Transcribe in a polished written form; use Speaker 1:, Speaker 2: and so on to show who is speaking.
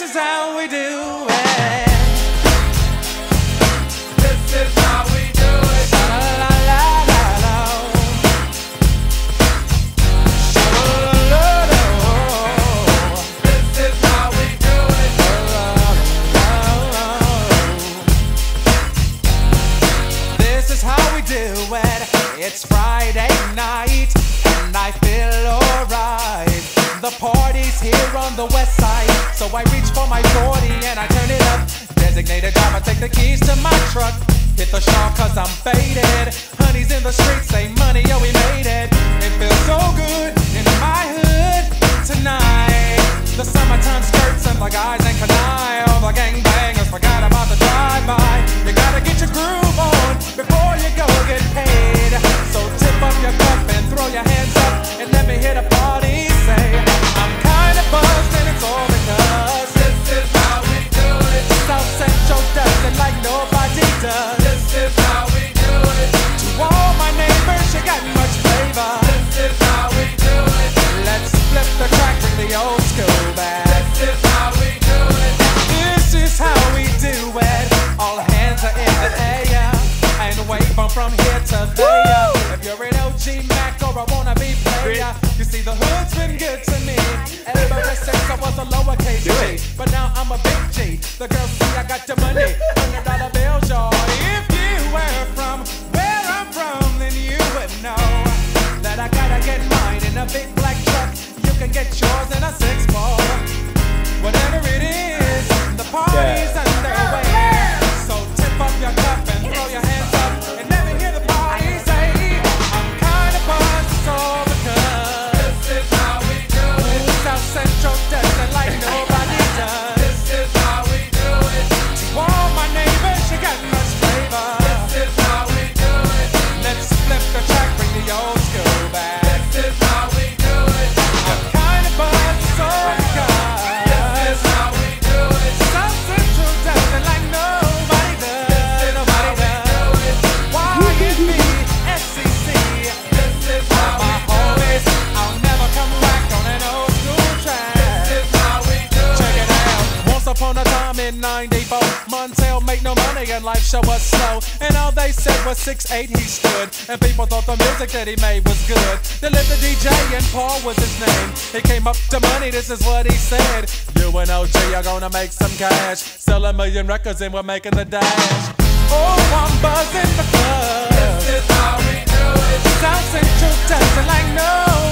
Speaker 1: is how we do it.
Speaker 2: This is how we do it.
Speaker 1: Sha-la-la-la-la. Sha-la-la-la-la.
Speaker 2: This is how we do it.
Speaker 1: This is how we do it. It's Friday night and I feel alright. The party's here on the west side, so I reach for my 40 and I turn it up. Designated driver, take the keys to my truck. Hit the shop cause I'm faded. Honey's in the streets, say money, yo, we made it. It feels so good in my hood tonight. The summertime skirts and the guys ain't canine. All the gangbangers forgot about the drive-by. You gotta get your groove on before you go get paid. So tip up your cup and throw your hands up and let me hear the party say, I'm kinda buzzed and it's all because
Speaker 2: This is how we do it.
Speaker 1: South Central does it like nobody does.
Speaker 2: This is how we do it.
Speaker 1: To all my neighbors, you got much flavor.
Speaker 2: This is how we do it.
Speaker 1: Let's flip the track, bring the old school back.
Speaker 2: This is how we do it.
Speaker 1: This is how we do it. All hands are in the air and wave on from here to there. If you're an OG Mac or a wannabe player, you see the hood's been good to me. Ever since I was a lowercase G, but now I'm a big G. The girls see I got the money, $100 bills, y'all. If you were from where I'm from, then you would know that I gotta get mine in a big black truck. You can get yours in a 6-4. Whatever it is, the party's underway. So tip up your cup and throw your hands up and let me hear the party say, I'm kinda buzzed, it's all because
Speaker 2: This is how we do it.
Speaker 1: South Central does it like nobody does.
Speaker 2: This is how we do it.
Speaker 1: To all my neighbors, you got much flavor.
Speaker 2: This is how we do it.
Speaker 1: Let's flip the track, bring the old school back.
Speaker 2: This is how we do it.
Speaker 1: I'm kinda buzzed, it's all because
Speaker 2: This is how we do it.
Speaker 1: South Central does it like nobody does. Nobody does. YNB, SCC.
Speaker 2: This is how
Speaker 1: My
Speaker 2: we do it.
Speaker 1: homies, I'll never come back on an old school track.
Speaker 2: This is how we do
Speaker 1: Check
Speaker 2: it.
Speaker 1: it out. Once upon a time in '94, Montel made no money and life show was slow. And all they said was 6'8" he stood. And people thought the music that he made was good. They lived the DJ and Paul was his name. He came up to money, this is what he said. You and OG are gonna make some cash. Sell 1 million records and we're making the dash. Oh, I'm buzzing the club.
Speaker 2: This is how we do it.
Speaker 1: South Central does it like no